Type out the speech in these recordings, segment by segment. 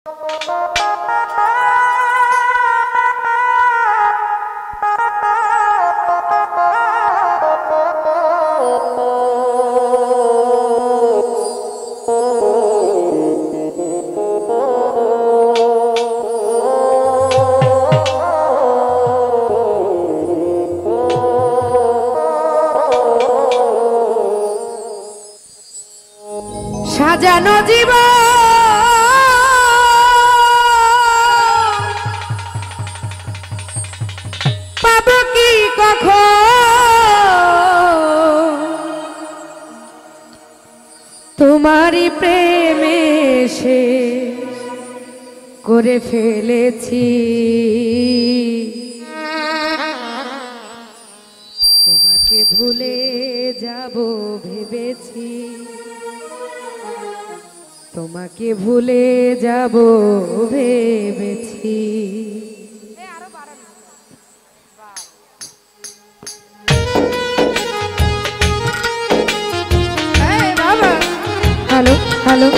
সাজানো জীবন পাবো কি কখন তোমারই প্রেমে সে করে ফেলেছি তোমাকে ভুলে যাব ভেবেছি তোমাকে ভুলে যাব ভেবেছি হ্যালো হ্যালো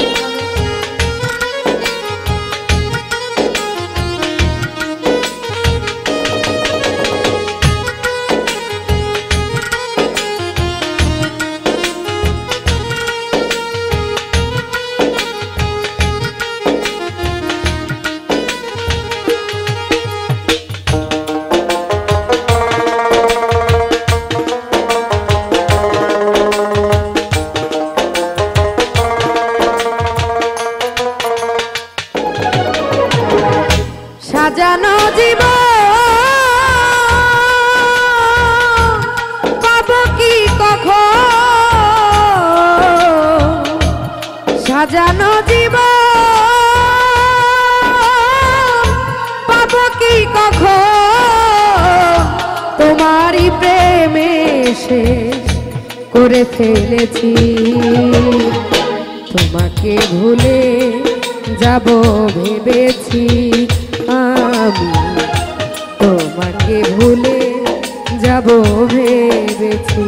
সাজানো জীবন পাবো কি কখন সাজানো জীবন পাবো কি কখন তোমারই প্রেমে শেষ করে ফেলেছি তোমাকে ভুলে যাব ভেবেছি আমি তোমাকে ভুলে যাব ভেবেছি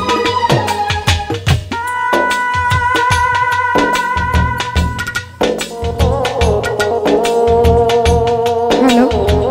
হ্যালো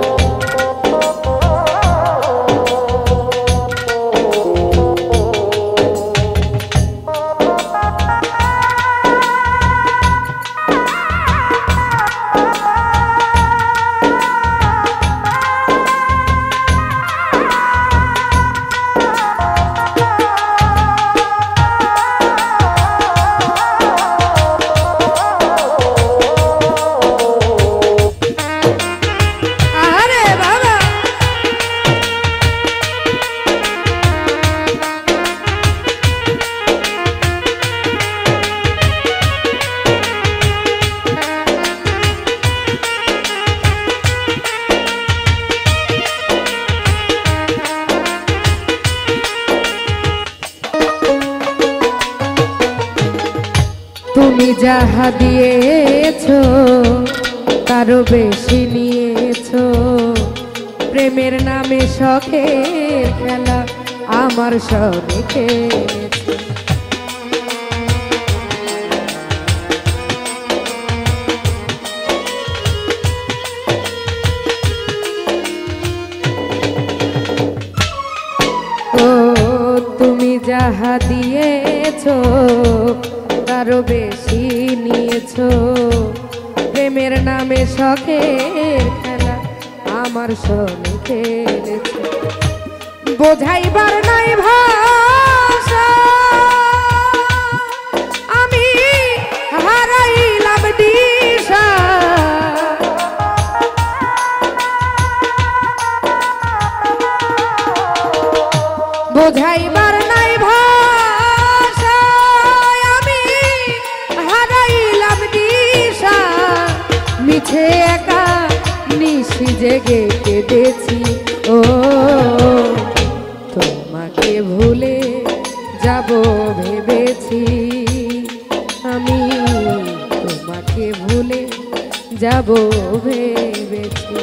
তুমি যাহা দিয়েছো তারও বেশি নিয়েছো প্রেমের নামে শখের খেলা আমার সবে খেলেছো ও তুমি যাহা দিয়েছো তারও বেশি নিয়েছো প্রেমের নামে শখের খেলা আমার সঙ্গে খেলেছো বোঝাইবার নাই ভাষা আমি হারাইলাম দিশা বোঝাইবার নাই ভাষা আমি হারাইলাম দিশা মিছে একা নিশি জেগে কেঁদেছি ও তোমাকে ভুলে যাব ভেবেছি আমি তোমাকে ভুলে যাব ভেবেছি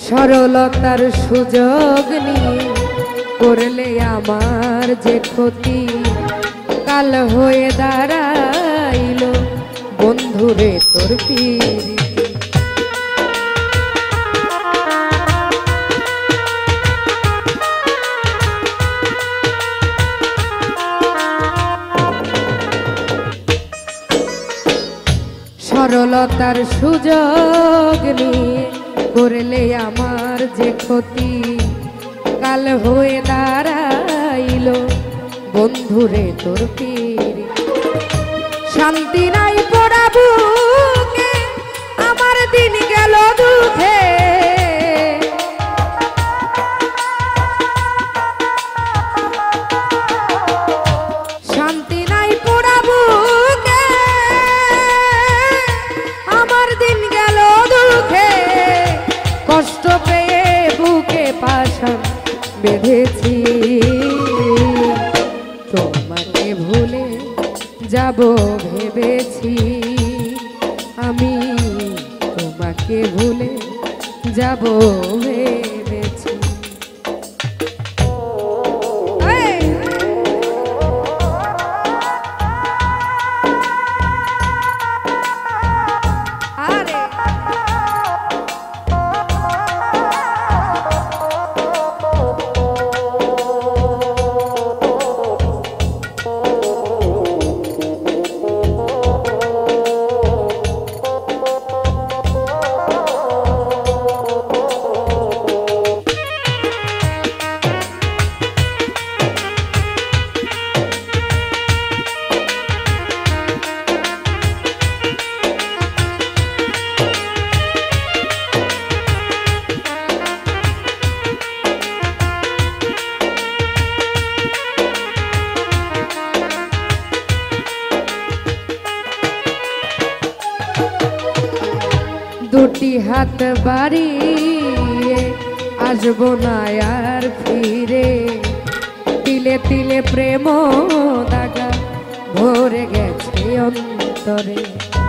সরলতার সুযোগ নিয়ে করলে আমার যে ক্ষতি, কাল হয়ে দাঁড়াইল বন্ধুরে তোর পীড়িতি। সরলতার সুযোগ নিয়ে করলে আমার যে ক্ষতি, কাল হয়ে দাঁড়াইল বন্ধুরে তোর পীড়িতি। শান্তি নাই পোড়া বুকে আমার দিন গেল দুঃখে, শান্তি নাই পোড়া বুকে আমার দিন গেল দুঃখে, কষ্ট পেয়ে বুকে পাশান বেঁধেছি। তোমাকে ভুলে যাব ভেবেছি আমি, তোমাকে ভুলে যাব ভেবেছি। দুটি হাত বাড়িয়ে আসবো না আর ফিরে, তিলে তিলে প্রেম দাগা ভরে গেছে অন্তরে।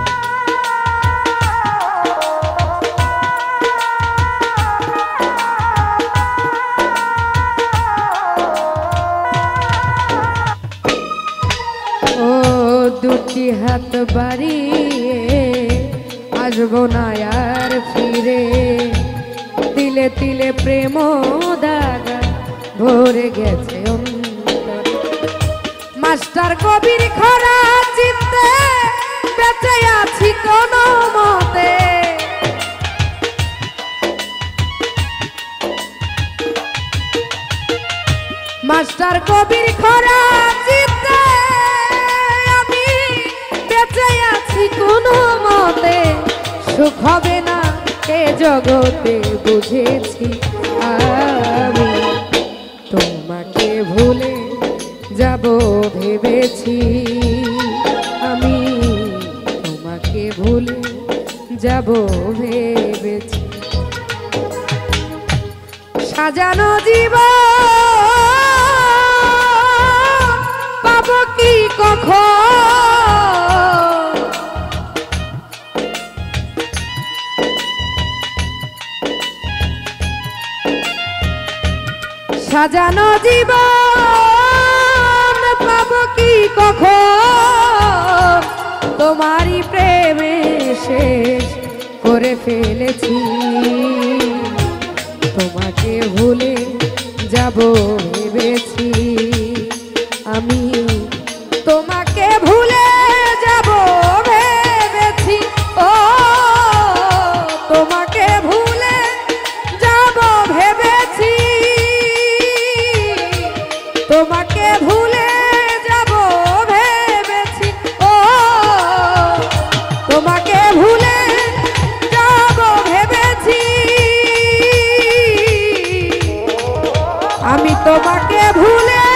ও দুটি হাত বাড়িয়ে আসবো না আর ফিরে, তিলে তিলে প্রেম দাগা ভরে গেছে অন্তরে। মাস্টার কবির খরা চিত্তে বেঁচে আছি কোনো মতে, মাস্টার কবির খরা চিত্তে আমি বেঁচে আছি কোনো মতে, সুখ হবে না এ জগতে বুঝেছি আমি। তোমাকে ভুলে যাব ভেবেছি আমি, তোমাকে ভুলে যাব ভেবেছি। সাজানো জীবন পাবো কি কখন, সাজানো জীবন পাবো কি কখন, তোমারই প্রেমে শেষ করে ফেলেছি। তোমাকে ভুলে যাব ভেবেছি আমি, তোমাকে ভুলে যাব ভেবেছি। ও তোমাকে ভুলে যাব ভেবেছি, তোমাকে ভুলে যাব ভেবেছি। ও তোমাকে ভুলে যাব ভেবেছি আমি, তোমাকে ভুলে